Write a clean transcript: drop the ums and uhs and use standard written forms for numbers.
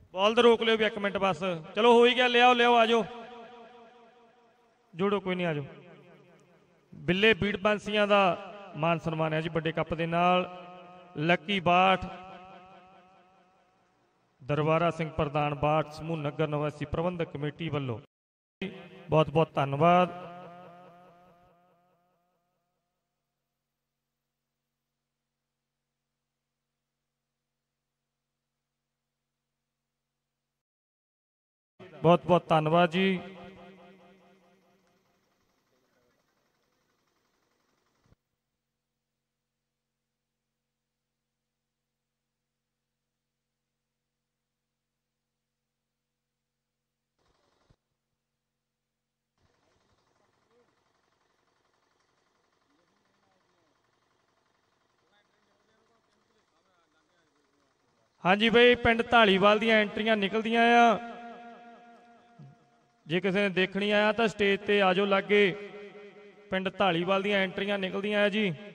Ball तो रोक लियो भी 1 मिनट बस। चलो हो ही गया, ले आओ आ जाओ, जोड़ो कोई नहीं, आ जाओ। बिल्ले बीड़ बांसियां का मान सन्मान है जी बड़े कप के नाल। लक्की बाठ, दरबारा सिंह प्रधान बाठ समूह नगर निवासी प्रबंधक कमेटी वालों बहुत बहुत धन्यवाद। बहुत बहुत धन्यवाद जी। हाँ जी बई, पिंड धालीवाल दी एंट्रियां निकलदियां आ। जे किसी ने देखनी आया तो स्टेज ते आ जाओ लागे। पिंड धालीवाल दी एंट्रियां निकलदियां आ जी।